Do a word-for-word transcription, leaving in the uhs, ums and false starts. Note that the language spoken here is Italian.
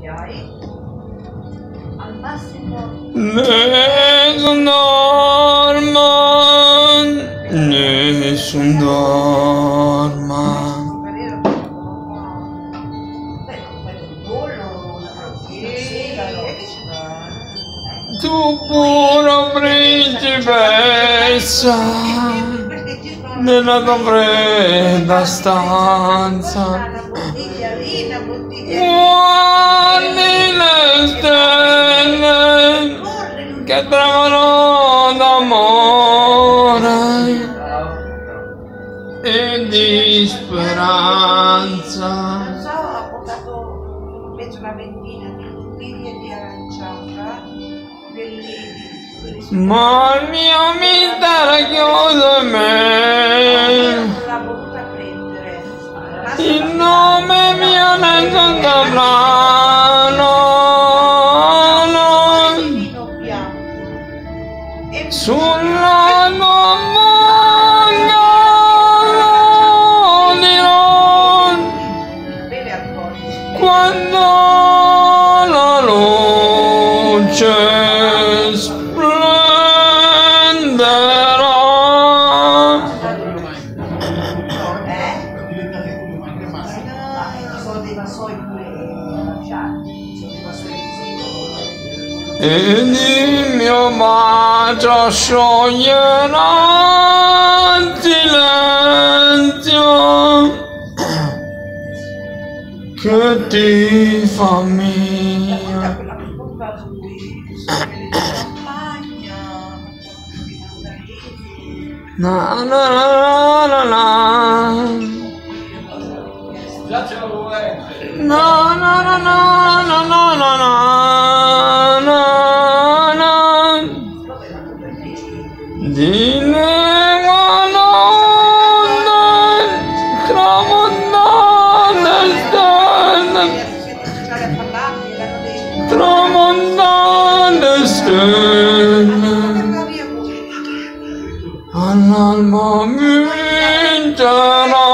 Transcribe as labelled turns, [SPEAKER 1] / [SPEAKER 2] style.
[SPEAKER 1] Al massimo.
[SPEAKER 2] Nessun dorma, nessun dorma. Tu pura principessa nella tua fredda stanza, guardi le stelle che tremano d'amore e di speranza.
[SPEAKER 1] Non so, ho portato penso una ventina di bottiglie di aranciata,
[SPEAKER 2] ma il mio mistero è chiuso in me.
[SPEAKER 1] l'ha voluta prendere.
[SPEAKER 2] Il nome mio nel contemplano sulla tua bocca dirò quando la luce splenderà. Ed il mio bacio scioglierà il silenzio che ti fa mia. Na na na na na. Na na na na na na na na. Di neononde tramontate stelle, tramontate stelle, all'alba vincerà.